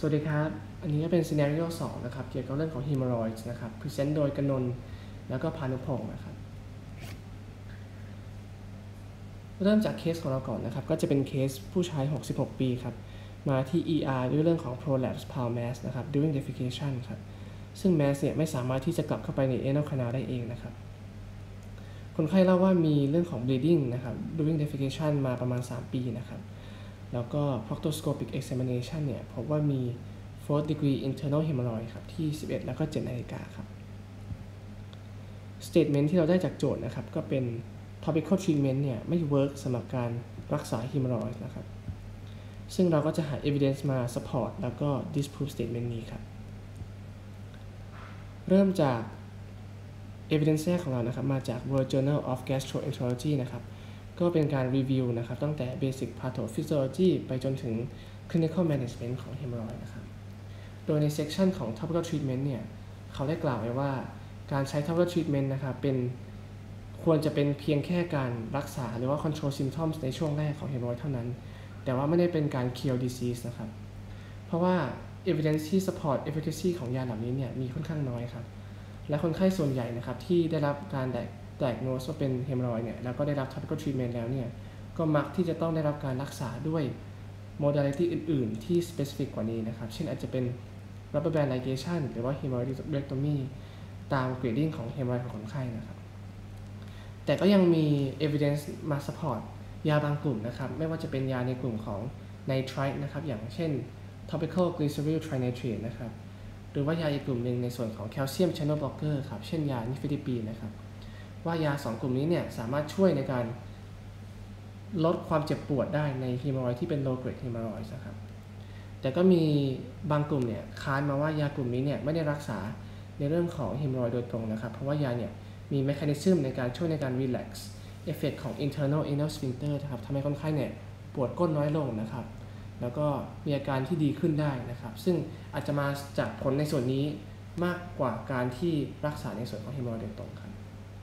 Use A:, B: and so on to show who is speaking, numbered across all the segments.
A: วัสดีครับอันนี้ก็เป็น scenario 2นะครับเกี่ยวกับเรื่องของ hemorrhoids นะครับ present โดยกนนท์แล้วก็พานุพงศ์นะครับเริ่มจากเคสของเราก่อนนะครับก็จะเป็นเคสผู้ชาย66ปีครับมาที่ ER ด้วยเรื่องของ prolapse bowel mass นะครับ during defecation ครับซึ่ง mass เนี่ยไม่สามารถที่จะกลับเข้าไปใน anal canal ได้เองนะครับคนไข้เล่าว่ามีเรื่องของ bleeding นะครับ during defecation มาประมาณ3ปีนะครับแล้วก็ proctoscopic examination เนี่ยพบว่ามี 4th degree internal hemorrhoid ครับที่11แล้วก็7นาฬิกาครับ statement ที่เราได้จากโจทย์นะครับก็เป็น topical treatment เนี่ยไม่ work สำหรับการรักษา hemorrhoid นะครับซึ่งเราก็จะหา evidence มา support แล้วก็ disprove statement นี้ครับเริ่มจาก evidence แรกของเรานะครับมาจาก World Journal of Gastroenterology นะครับก็เป็นการรีวิวนะครับตั้งแต่ basic pathophysiology ไปจนถึง clinical management ของ hemorrhoid นะครับโดยใน section ของ topical treatment เนี่ยเขาได้กล่าวไว้ว่าการใช้ topical treatment นะครับควรจะเป็นเพียงแค่การรักษาหรือว่า control symptoms ในช่วงแรกของ hemorrhoid เท่านั้นแต่ว่าไม่ได้เป็นการ cure disease นะครับเพราะว่า evidence ที่ support efficacy ของยาเหล่านี้เนี่ยมีค่อนข้างน้อยครับและคนไข้ส่วนใหญ่นะครับที่ได้รับการdiagnose ว่าเป็น hemorrhoid เนี่ยแล้วก็ได้รับ topical treatment แล้วเนี่ยก็มักที่จะต้องได้รับการรักษาด้วย modality อื่นๆที่ specific กว่านี้นะครับเช่นอาจจะเป็น rubber band ligation หรือว่า hemorrhoidectomy ตาม grading ของ hemorrhoid ของคนไข้นะครับแต่ก็ยังมี evidence มา support ยาบางกลุ่มนะครับไม่ว่าจะเป็นยาในกลุ่มของ nitrite นะครับอย่างเช่น topical glyceryl trinitrate นะครับหรือว่ายาอีกกลุ่มหนึ่งในส่วนของ calcium channel blocker ครับเช่นยา nifedipine นะครับว่ายา2กลุ่มนี้เนี่ยสามารถช่วยในการลดความเจ็บปวดได้ใน hemorrhoid ที่เป็น low grade hemorrhoid นะครับแต่ก็มีบางกลุ่มเนี่ยค้านมาว่ายากลุ่มนี้เนี่ยไม่ได้รักษาในเรื่องของ hemorrhoid โดยตรงนะครับเพราะว่ายาเนี่ยมี mechanism ในการช่วยในการ relax effect ของ internal anal sphincter นะครับทำให้คนไข้เนี่ยปวดก้นน้อยลงนะครับแล้วก็มีอาการที่ดีขึ้นได้นะครับซึ่งอาจจะมาจากผลในส่วนนี้มากกว่าการที่รักษาในส่วนของ hemorrhoid โดยตรงครับ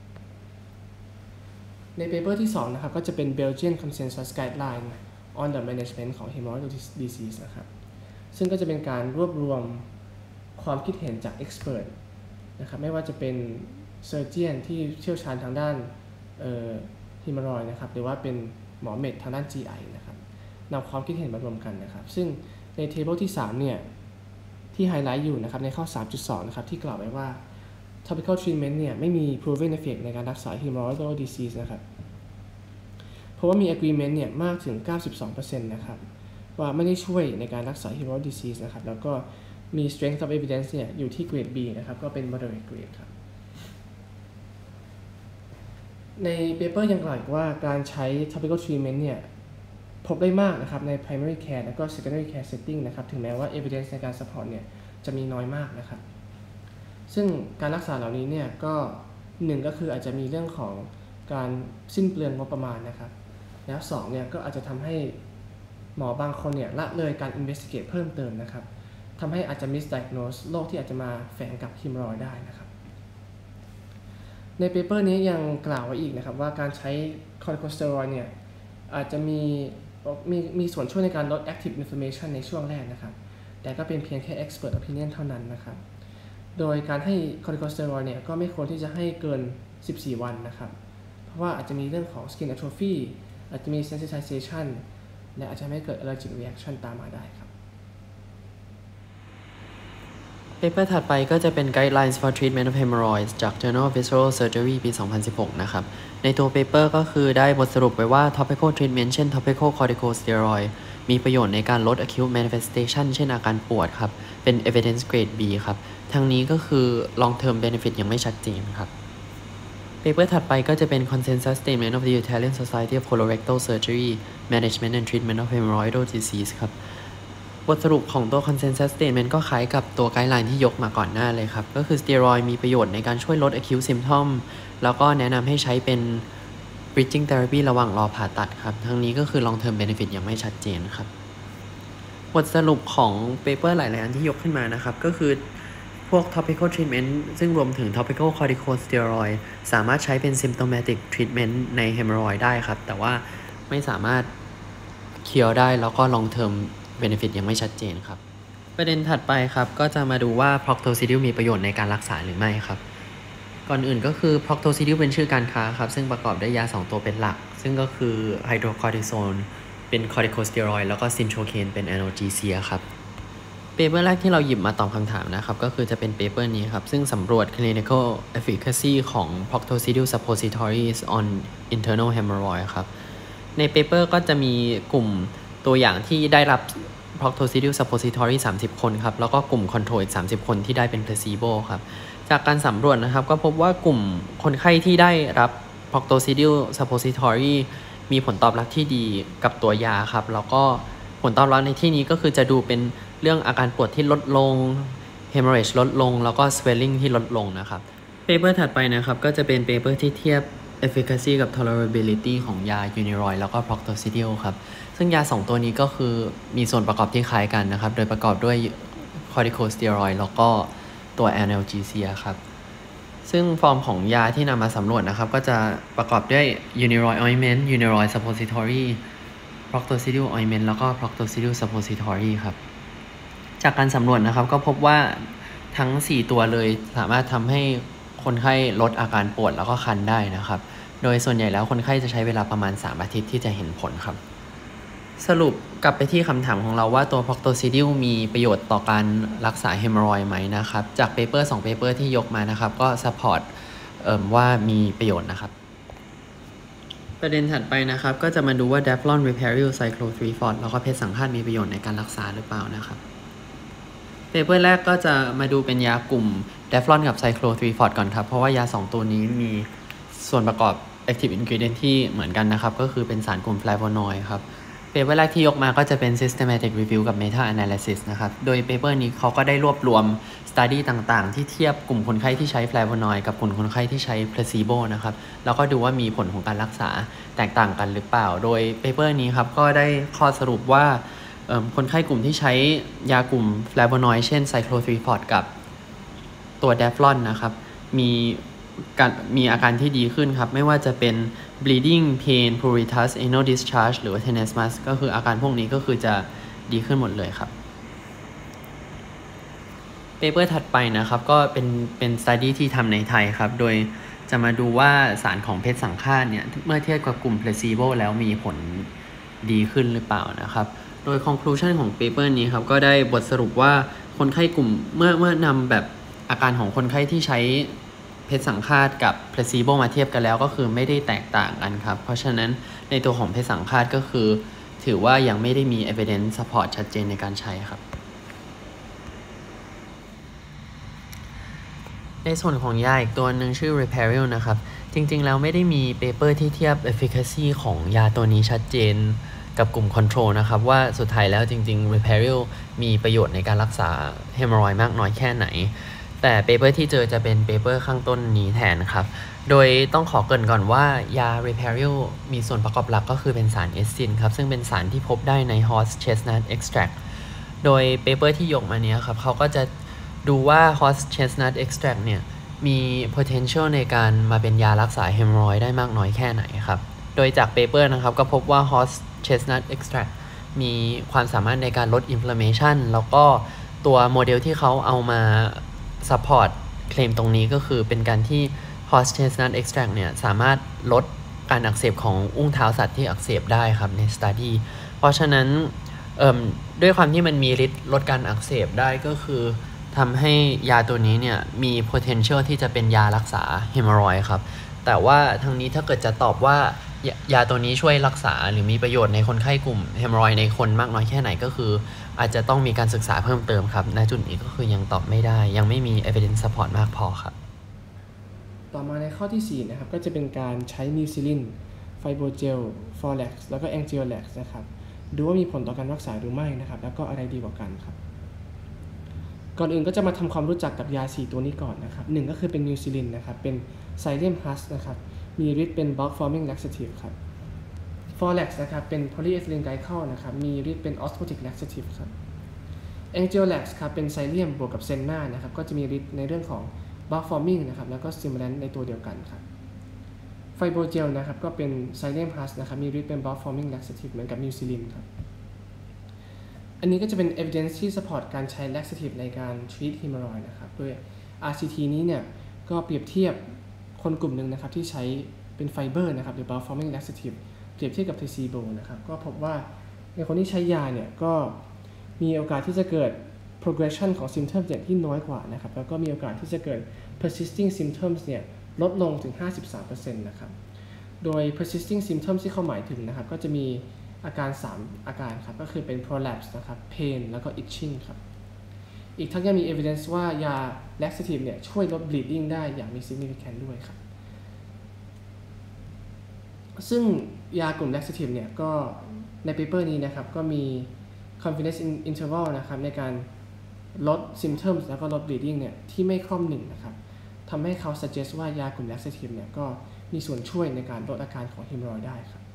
A: ในเปเปอร์ที่2นะครับก็จะเป็น Belgian Consensus Guideline on the Management ของ Hemorrhoid Disease นะครับซึ่งก็จะเป็นการรวบรวมความคิดเห็นจาก expert นะครับไม่ว่าจะเป็น surgeon ที่เชี่ยวชาญทางด้านhemorrhoid นะครับหรือว่าเป็นหมอเมดทางด้าน GI นะครับนำความคิดเห็นมารวมกันนะครับซึ่งใน table ที่3เนี่ยที่ไฮไลท์อยู่นะครับในข้อ 3.2 นะครับที่กล่าวไว้ว่าtopical treatment เนี่ยไม่มี proven effect ในการรักษา hemorrhoidal disease นะครับเพราะว่ามี agreement เนี่ยมากถึง 92% นะครับว่าไม่ได้ช่วยในการรักษา hemorrhoidal disease นะครับแล้วก็มี strength of evidence เนี่ยอยู่ที่ grade B นะครับก็เป็น moderate grade ครับใน paper ยังกล่าวอีกว่าการใช้ topical treatment เนี่ยพบได้มากนะครับใน primary care และก็ secondary care setting นะครับถึงแม้ว่า evidence ในการ support เนี่ยจะมีน้อยมากนะครับซึ่งการรักษาเหล่านี้เนี่ยก็1ก็คืออาจจะมีเรื่องของการสิ้นเปลืองงบประมาณนะครับแล้ว2เนี่ยก็อาจจะทำให้หมอบางคนเนี่ยละเลยการ investigate เพิ่มเติมนะครับทำให้อาจจะ misdiagnose โรคที่อาจจะมาแฝงกับ hemorrhoid ได้นะครับในเปเปอร์นี้ยังกล่าวไว้อีกนะครับว่าการใช้ corticosteroid เนี่ยอาจจะมีส่วนช่วยในการลด active inflammation ในช่วงแรกนะครับแต่ก็เป็นเพียงแค่ expert opinion เท่านั้นนะครับโดยการให้ corticosteroid เนี่ยก็ไม่ควรที่จะให้เกิน14วันนะครับเพราะว่าอาจจะมีเรื่องของ skin atrophy อาจจะมี sensitization และอาจจะไม่เกิด allergic reaction ตามมาได้ครับ
B: เปเปอร์ถัดไปก็จะเป็น Guidelines for Treatment of Hemorrhoids จาก Journal of Visceral Surgery ปี 2016 นะครับในตัวเปเปอร์ก็คือได้บทสรุปไว้ว่า topical treatment เช่น topical corticosteroid มีประโยชน์ในการลด acute manifestation เช่นอาการปวดครับเป็น evidence grade B ครับทั้งนี้ก็คือ long term benefit ยังไม่ชัดเจนครับเปเปอร์ถัดไปก็จะเป็น Consensus Statement of the Italian Society of Colorectal Surgery Management and Treatment of Hemorrhoidal Disease ครับบทสรุปของตัว Consensus Statement ก็คล้ายกับตัว Guideline ที่ยกมาก่อนหน้าเลยครับก็คือ steroid มีประโยชน์ในการช่วยลด acute symptom แล้วก็แนะนำให้ใช้เป็น bridging therapy ระหว่างรอผ่าตัดครับทั้งนี้ก็คือ long term benefit ยังไม่ชัดเจนครับบทสรุปของเปเปอร์หลายๆอันที่ยกขึ้นมานะครับก็คือพวก topical treatment ซึ่งรวมถึง topical corticosteroid สามารถใช้เป็น symptomatic treatment ใน hemorrhoid ได้ครับแต่ว่าไม่สามารถ cure ได้แล้วก็ long term benefit ยังไม่ชัดเจนครับประเด็นถัดไปครับก็จะมาดูว่า proctocilium มีประโยชน์ในการรักษาหรือไม่ครับก่อนอื่นก็คือ proctocilium เป็นชื่อการค้าครับซึ่งประกอบด้วยยา2ตัวเป็นหลักซึ่งก็คือ hydrocortisone เป็น corticosteroid แล้วก็ cinchocaine เป็น analgesia ครับเปเปอร์แรกที่เราหยิบมาตอบคำถามนะครับก็คือจะเป็นเปเปอร์นี้ครับซึ่งสำรวจ clinical efficacy ของ proctocilium suppositories on internal hemorrhoid ครับในเปเปอร์ก็จะมีกลุ่มตัวอย่างที่ได้รับ proctocilium suppository 30 คนครับแล้วก็กลุ่ม control อีก30 คนที่ได้เป็น placebo ครับจากการสำรวจนะครับก็พบว่ากลุ่มคนไข้ที่ได้รับ proctocilium suppository มีผลตอบรับที่ดีกับตัวยาครับแล้วก็ผลตอบรับในที่นี้ก็คือจะดูเป็นเรื่องอาการปวดที่ลดลง hemorrhage ลดลงแล้วก็ swelling ที่ลดลงนะครับเปเปอร์ถัดไปนะครับก็จะเป็นเปเปอร์ที่เทียบ efficacy กับ tolerability ของยา Uniroy แล้วก็ proctocilium ครับซึ่งยา2ตัวนี้ก็คือมีส่วนประกอบที่คล้ายกันนะครับโดยประกอบด้วย corticosteroid แล้วก็ตัว analgesia ครับซึ่งฟอร์มของยาที่นำมาสำรวจนะครับก็จะประกอบด้วย Uniroy ointment Uniroy suppository proctocilium ointment แล้วก็ proctocilium suppository ครับจากการสำรวจนะครับก็พบว่าทั้ง4ตัวเลยสามารถทำให้คนไข้ลดอาการปวดแล้วก็คันได้นะครับโดยส่วนใหญ่แล้วคนไข้จะใช้เวลาประมาณ3 อาทิตย์ที่จะเห็นผลครับสรุปกลับไปที่คำถามของเราว่าตัว proctocilium มีประโยชน์ต่อการรักษา hemorrhoid ไหมนะครับจากเปเปอร์2เปเปอร์ที่ยกมานะครับก็ support ว่ามีประโยชน์นะครับประเด็นถัดไปนะครับก็จะมาดูว่า Daphlon Riparyl Cyclothrephos แล้วก็เพชรสังฆาตมีประโยชน์ในการรักษาหรือเปล่านะครับเปเปอร์แรกก็จะมาดูเป็นยากลุ่ม Daphlon กับ Cyclothrephos ก่อนครับเพราะว่ายา2ตัวนี้มีส่วนประกอบ active ingredient ที่เหมือนกันนะครับก็คือเป็นสารกลุ่ม flavonoid ครับเปเปอร์แรกที่ยกมาก็จะเป็น systematic review กับ meta analysis นะครับโดยเปเปอร์นี้เขาก็ได้รวบรวม study ต่างๆที่เทียบกลุ่มคนไข้ที่ใช้ flavonoid กับกลุ่มคนไข้ที่ใช้ placebo นะครับแล้วก็ดูว่ามีผลของการรักษาแตกต่างกันหรือเปล่าโดยเปเปอร์นี้ครับก็ได้ข้อสรุปว่าคนไข้กลุ่มที่ใช้ยากลุ่ม flavonoid เช่น cyclothrephos กับตัว Daphlon นะครับมีอาการที่ดีขึ้นครับไม่ว่าจะเป็น bleeding pain pruritus anal discharge หรือว่า tenesmus ก็คืออาการพวกนี้ก็คือจะดีขึ้นหมดเลยครับเปเปอร์ถัดไปนะครับก็เป็น study ที่ทำในไทยครับโดยจะมาดูว่าสารของเพชรสังฆาตเนี่ยเมื่อเทียบกับกลุ่ม placebo แล้วมีผลดีขึ้นหรือเปล่านะครับโดย conclusion ของเปเปอร์นี้ครับก็ได้บทสรุปว่าคนไข้กลุ่มเมื่อนำแบบอาการของคนไข้ที่ใช้เพชรสังฆาตกับ placebo มาเทียบกันแล้วก็คือไม่ได้แตกต่างกันครับเพราะฉะนั้นในตัวของเพชรสังฆาตก็คือถือว่ายังไม่ได้มี evidence support ชัดเจนในการใช้ครับในส่วนของยาอีกตัวหนึ่งชื่อ Riparyl นะครับจริงๆแล้วไม่ได้มีเปเปอร์ที่เทียบ efficacy ของยาตัวนี้ชัดเจนกับกลุ่ม control นะครับว่าสุดท้ายแล้วจริงๆ Riparyl มีประโยชน์ในการรักษา hemorrhoid มากน้อยแค่ไหนแต่เปเปอร์ที่เจอจะเป็นเปเปอร์ข้างต้นนี้แทนครับโดยต้องขอเกริ่นก่อนว่ายา Riparyl มีส่วนประกอบหลักก็คือเป็นสารเอสซินครับซึ่งเป็นสารที่พบได้ใน horse chestnut extract โดยเปเปอร์ที่ยกมาเนี้ยครับเขาก็จะดูว่า horse chestnut extract เนี่ยมี potential ในการมาเป็นยารักษา hemorrhoid ได้มากน้อยแค่ไหนครับโดยจากเปเปอร์นะครับก็พบว่า horse chestnut extract มีความสามารถในการลด inflammation แล้วก็ตัวโมเดลที่เขาเอามาsupport เคลมตรงนี้ก็คือเป็นการที่ horse chestnut extract เนี่ยสามารถลดการอักเสบของอุ้งเท้าสัตว์ที่อักเสบได้ครับใน study เพราะฉะนั้นด้วยความที่มันมีฤทธิ์ลดการอักเสบได้ก็คือทำให้ยาตัวนี้เนี่ยมี potential ที่จะเป็นยารักษา hemorrhoid ครับแต่ว่าทางนี้ถ้าเกิดจะตอบว่ายาตัวนี้ช่วยรักษาหรือมีประโยชน์ในคนไข้กลุ่ม hemorrhoid ในคนมากน้อยแค่ไหนก็คืออาจจะต้องมีการศึกษาเพิ่มเติมครับณจุดนี้ก็คือยังตอบไม่ได้ยังไม่มี evidence support มากพอครับ
A: ต่อมาในข้อที่4นะครับก็จะเป็นการใช้นิวซิลินไฟโบเจลฟอร์เล็กซ์แล้วก็แองจิโอแล็กซ์นะครับดูว่ามีผลต่อการรักษาหรือไม่นะครับแล้วก็อะไรดีกว่ากันครับก่อนอื่นก็จะมาทำความรู้จักกับยา4ตัวนี้ก่อนนะครับ1ก็คือเป็นนิวซิลินนะครับเป็นไซเลียมฮัสนะครับมีฤทธิ์เป็น bulk forming laxative ครับฟอร์เล็กซ์นะครับเป็น polyethylene glycol นะครับมีฤทธิ์เป็น osmotic laxative ครับแองจิโอแล็กซ์ครับเป็นไซเลียมบวกกับเซนนานะครับก็จะมีฤทธิ์ในเรื่องของ bulk forming นะครับแล้วก็ stimulant ในตัวเดียวกันครับไฟโบเจลนะครับก็เป็นไซเลียมฮัสนะครับมีฤทธิ์เป็น bulk forming laxative เหมือนกับนิวซิลินครับอันนี้ก็จะเป็น evidence ที่ support การใช้ laxative ในการ treat hemorrhoid นะครับโดย RCT นี้เนี่ยก็เปรียบเทียบคนกลุ่มหนึ่งนะครับที่ใช้เป็นไฟเบอร์นะครับหรือ bulk forming laxative เปรียบเทียบกับ placebo นะครับก็พบว่าในคนที่ใช้ยาเนี่ยก็มีโอกาสที่จะเกิด progression ของ symptoms เนี่ยที่น้อยกว่านะครับแล้วก็มีโอกาสที่จะเกิด persisting symptoms เนี่ยลดลงถึง 53% นะครับโดย persisting symptoms ที่เขาหมายถึงนะครับก็จะมีอาการ3อาการครับก็คือเป็น prolapse นะครับ pain แล้วก็ itching ครับอีกทั้งยังมี evidence ว่ายา laxative เนี่ยช่วยลด bleeding ได้อย่างมี significant ด้วยครับซึ่งยากลุ่ม laxative เนี่ยก็ใน paper นี้นะครับก็มี confidence interval นะครับในการลด symptoms แล้วก็ลด bleeding เนี่ยที่ไม่คล่อม1นะครับทำให้เขา suggest ว่ายากลุ่ม laxative เนี่ยก็มีส่วนช่วยในการลดอาการของ hemorrhoid ได้ครับ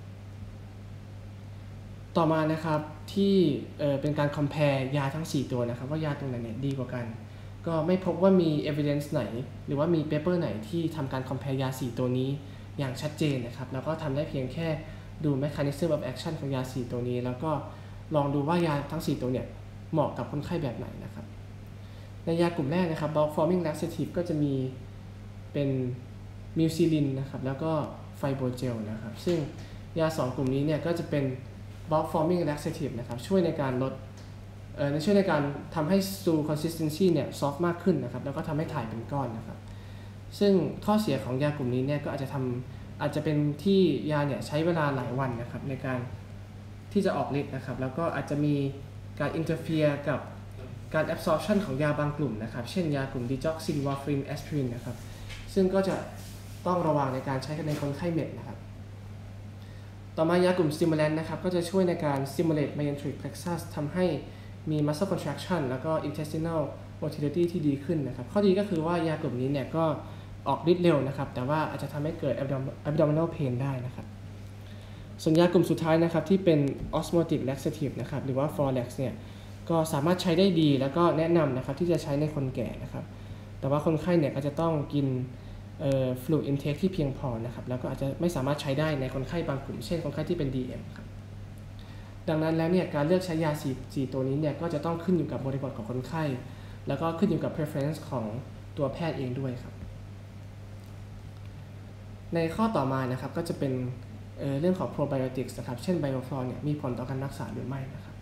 A: ต่อมานะครับที่เป็นการ compare ยาทั้ง4ตัวนะครับว่ายาตัวไหนเนี่ยดีกว่ากันก็ไม่พบว่ามี evidence ไหนหรือว่ามี paper ไหนที่ทำการ compare ยา4ตัวนี้อย่างชัดเจนนะครับแล้วก็ทำได้เพียงแค่ดู mechanism of action ของยา4ตัวนี้แล้วก็ลองดูว่ายาทั้ง4ตัวเนี่ยเหมาะกับคนไข้แบบไหนนะครับในยากลุ่มแรกนะครับ bulk forming laxative ก็จะมีเป็นมิวซิลินนะครับแล้วก็ไฟโบเจลนะครับซึ่งยา2กลุ่มนี้เนี่ยก็จะเป็น bulk forming laxative นะครับช่วยในการลดช่วยในการทำให้ stool consistency เนี่ย soft มากขึ้นนะครับแล้วก็ทำให้ถ่ายเป็นก้อนนะครับซึ่งข้อเสียของยากลุ่มนี้เนี่ยก็อาจจะเป็นที่ยาเนี่ยใช้เวลาหลายวันนะครับในการที่จะออกฤทธิ์นะครับแล้วก็อาจจะมีการ interfere กับการ absorption ของยาบางกลุ่มนะครับเช่นยากลุ่ม digoxin warfarin aspirin นะครับซึ่งก็จะต้องระวังในการใช้ในคนไข้เม็ดนะครับต่อมายากลุ่ม stimulant นะครับก็จะช่วยในการ stimulate mesenteric plexus ทำให้มี muscle contraction แล้วก็ intestinal motility ที่ดีขึ้นนะครับข้อดีก็คือว่ายากลุ่มนี้เนี่ยก็ออกฤทธิ์เร็วนะครับแต่ว่าอาจจะทำให้เกิด abdominal pain ได้นะครับส่วนยากลุ่มสุดท้ายนะครับที่เป็น osmotic laxative นะครับหรือว่า Florax เนี่ยก็สามารถใช้ได้ดีแล้วก็แนะนำนะครับที่จะใช้ในคนแก่นะครับแต่ว่าคนไข้เนี่ยก็จะต้องกินfluid intake ที่เพียงพอนะครับแล้วก็อาจจะไม่สามารถใช้ได้ในคนไข้บางกลุ่มเช่นคนไข้ที่เป็น DM ครับดังนั้นแล้วเนี่ยการเลือกใช้ยา4ตัวนี้เนี่ยก็จะต้องขึ้นอยู่กับบริบทของคนไข้แล้วก็ขึ้นอยู่กับ preference ของตัวแพทย์เองด้วยครับในข้อต่อมานะครับก็จะเป็นเรื่องของ probiotics นะครับเช่น bioflor เนี่ยมีผลต่อการรักษาหรือไม่นะครับ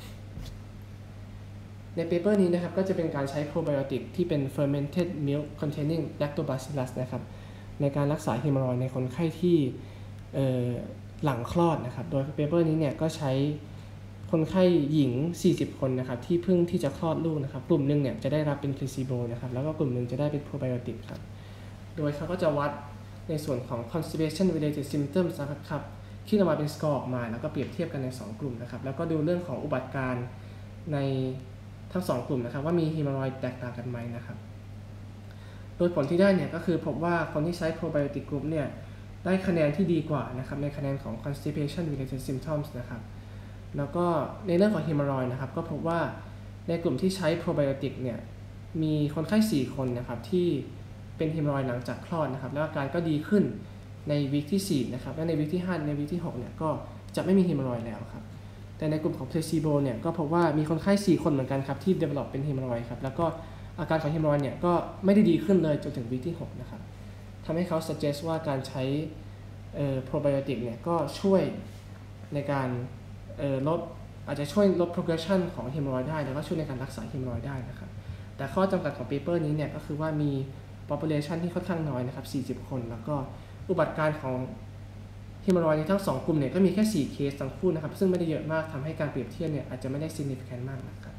A: ในเปเปอร์นี้นะครับก็จะเป็นการใช้ probiotic ที่เป็น fermented milk containing lactobacillus นะครับในการรักษา hemorrhoid ในคนไข้ที่หลังคลอดนะครับโดยเปเปอร์นี้เนี่ยก็ใช้คนไข้หญิง40คนนะครับที่เพิ่งที่จะคลอดลูกนะครับกลุ่มหนึ่งเนี่ยจะได้รับเป็น placebo นะครับแล้วก็กลุ่มหนึ่งจะได้เป็น probiotic ครับโดยเขาก็จะวัดในส่วนของ constipation related symptoms นะครับที่นำมาเป็นสกอร์ออกมาแล้วก็เปรียบเทียบกันใน2กลุ่มนะครับแล้วก็ดูเรื่องของอุบัติการในทั้ง2กลุ่มนะครับว่ามี hemorrhoid แตกต่างกันไหมนะครับโดยผลที่ได้เนี่ยก็คือพบว่าคนที่ใช้ probiotic group เนี่ยได้คะแนนที่ดีกว่านะครับในคะแนนของ constipation related symptoms นะครับแล้วก็ในเรื่องของ hemorrhoid นะครับก็พบว่าในกลุ่มที่ใช้ probiotic เนี่ยมีคนไข้4คนนะครับที่เป็น hemorrhoid หลังจากคลอดนะครับแล้วอาการก็ดีขึ้นในวีคที่4นะครับและในวีคที่5ในวีคที่6เนี่ยก็จะไม่มี hemorrhoid แล้วครับแต่ในกลุ่มของ placebo เนี่ยก็พบว่ามีคนไข้4คนเหมือนกันครับที่ develop เป็น hemorrhoid ครับแล้วก็อาการของ hemorrhoid เนี่ยก็ไม่ได้ดีขึ้นเลยจนถึงวีคที่6นะครับทำให้เขา suggest ว่าการใช้probiotic เนี่ยก็ช่วยในการอาจจะช่วยลด progression ของ hemorrhoid ได้แล้วก็ช่วยในการรักษา hemorrhoid ได้นะครับแต่ข้อจำกัดของเปเปอร์นี้เนี่ยก็คือว่ามี population ที่ค่อนข้างน้อยนะครับ40คนแล้วก็อุบัติการของ hemorrhoid ในทั้ง2กลุ่มเนี่ยก็มีแค่4เคสทั้งคู่นะครับซึ่งไม่ได้เยอะมากทำให้การเปรียบเทียบเนี่ยอาจจะไม่ได้ significant มากนะครับ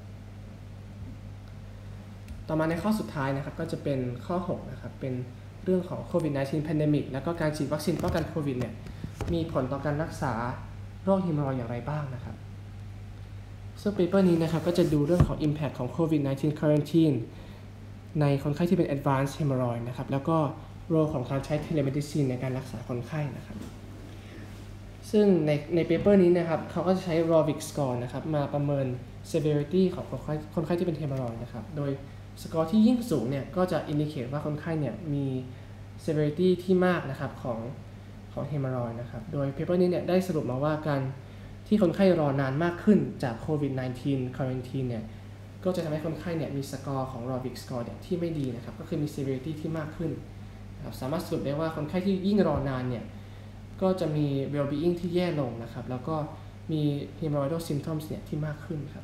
A: ต่อมาในข้อสุดท้ายนะครับก็จะเป็นข้อ6นะครับเป็นเรื่องของ COVID-19 pandemic แล้วก็การฉีดวัคซีนป้องกันโควิดเนี่ยมีผลต่อการรักษาโรค hemorrhoid อย่างไรบ้างนะครับซึ่งเปเปอร์นี้นะครับก็จะดูเรื่องของ impact ของ COVID-19 quarantine ในคนไข้ที่เป็น advanced hemorrhoid นะครับแล้วก็โรของการใช้ telemedicine ในการรักษาคนไข้นะครับซึ่งในเปเปอร์นี้นะครับเขาก็จะใช้ Rovic score นะครับมาประเมิน severity ของคนไข้ที่เป็น hemorrhoid นะครับโดยสกอร์ที่ยิ่งสูงเนี่ยก็จะ indicate ว่าคนไข้เนี่ยมี severity ที่มากนะครับของ hemorrhoid นะครับโดยเปเปอร์นี้เนี่ยได้สรุปมาว่าการที่คนไข้รอนานมากขึ้นจากโควิด -19 quarantine เนี่ยก็จะทำให้คนไข้เนี่ยมีสกอร์ของ Rovic score เนี่ยที่ไม่ดีนะครับก็คือมี severity ที่มากขึ้นนะครับสามารถสรุปได้ว่าคนไข้ที่ยิ่งรอนานเนี่ยก็จะมี well-being ที่แย่ลงนะครับแล้วก็มี hemorrhoidal symptoms เนี่ยที่มากขึ้นครับ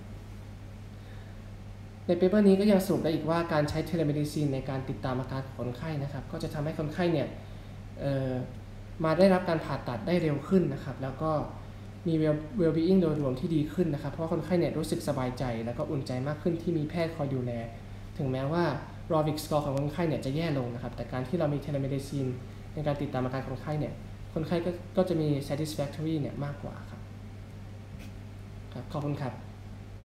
A: ในเปเปอร์นี้ก็ยังสรุปได้อีกว่าการใช้ telemedicine ในการติดตามอาการของคนไข้นะครับก็จะทำให้คนไข้เนี่ยมาได้รับการผ่าตัดได้เร็วขึ้นนะครับแล้วก็มี well-being โดยรวมที่ดีขึ้นนะครับเพราะคนไข้เนี่ยรู้สึกสบายใจแล้วก็อุ่นใจมากขึ้นที่มีแพทย์คอยดูแลถึงแม้ว่า Rovic score ของคนไข้เนี่ยจะแย่ลงนะครับแต่การที่เรามี telemedicine ในการติดตามอาการคนไข้เนี่ยคนไข้ก็จะมี satisfactory เนี่ยมากกว่าครับขอบคุณครับ